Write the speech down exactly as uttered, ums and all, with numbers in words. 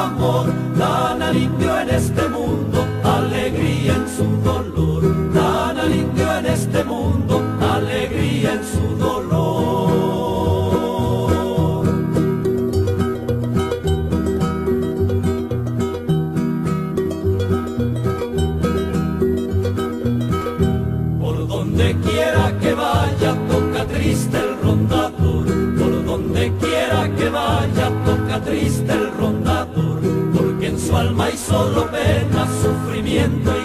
amor, dan al indio en este mundo alegría en su dolor, dan al indio en este mundo alegría en su dolor. Por donde quiera que vaya toca triste el rondador, por donde quiera que vaya toca triste el rondador, porque en su alma hay solo pena, sufrimiento